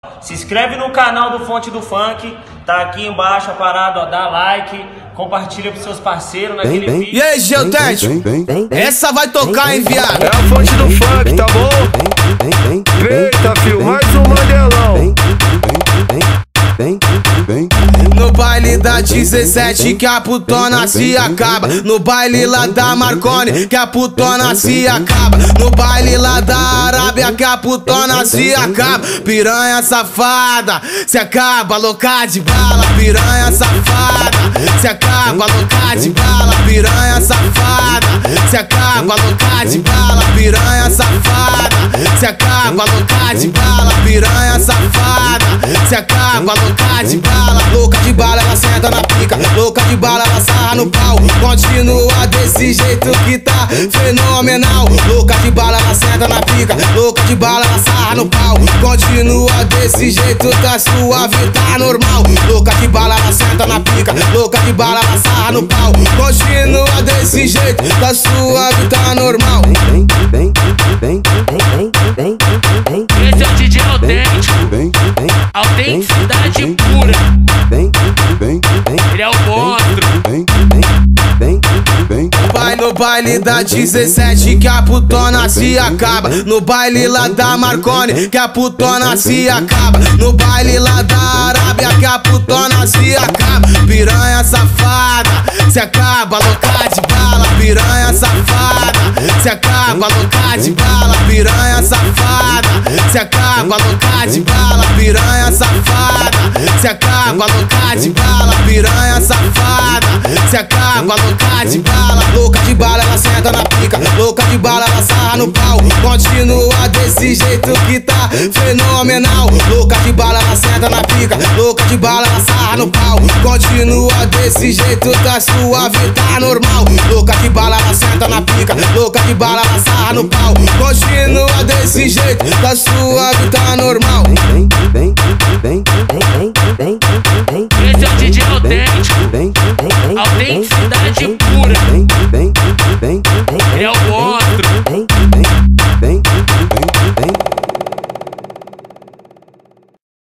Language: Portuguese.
Se inscreve no canal do Fonte do Funk, tá aqui embaixo a parada, ó, dá like, compartilha pros seus parceiros naquele vídeo. E aí, Geotete? Essa vai tocar, hein, viado? É a Fonte do Funk, tá bom? Eita, fio, mais um Mandelão. No baile da 17 que a putona se acaba. No baile lá da Marconi que a putona se acaba. No baile lá da Arábia que a putona se acaba. Piranha safada, se acaba, louca de bala. Piranha safada, se acaba, louca de bala. Piranha safada, se acaba, louca de bala. Piranha safada, se acaba, louca de bala. Piranha safada, se acaba, louca de bala. Louca de bala, ela senta na pica. Louca de bala, ela sarra no pau. Continua desse jeito que tá fenomenal. Louca de bala, ela senta na pica. Louca de bala, ela sarra no pau. Continua desse jeito, tá suave, tá normal. Louca de bala, ela senta na pica. Louca de bala, ela sarra no pau. Continua desse jeito, tá suave, tá normal. Esse é o DJ autêntico, autenticidade pura. Ele é o monstro. Vai no baile da 17 que a putona se acaba. No baile lá da Marconi que a putona se acaba. No baile lá da Arábia que a putona se acaba. Piranha safada, se acaba, louca de bala. Piranha safada, se acaba, louca de bala. Piranha safada, se acaba, louca de bala. Piranha safada, se acaba, louca de bala. Piranha safada, se acaba, louca de bala. Louca de bala, ela senta na pica. Louca de bala, ela sarra no pau. Continua desse jeito que tá fenomenal. Louca de bala, ela senta na pica. Louca de bala, ela sarra no pau. Continua desse jeito, tá suave, tá normal. Louca de bala, ela senta na pica. Louca de bala, ela sarra no pau. Continua desse jeito, tá suave, tá normal.